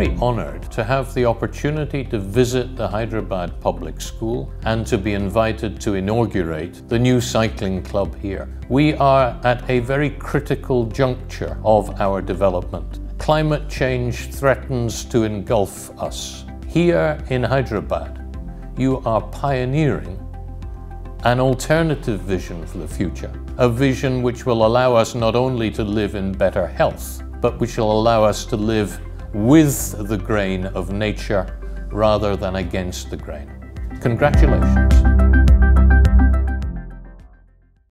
very honoured to have the opportunity to visit the Hyderabad Public School and to be invited to inaugurate the new cycling club here. We are at a very critical juncture of our development. Climate change threatens to engulf us. Here in Hyderabad, you are pioneering an alternative vision for the future, a vision which will allow us not only to live in better health, but which will allow us to live with the grain of nature rather than against the grain. Congratulations.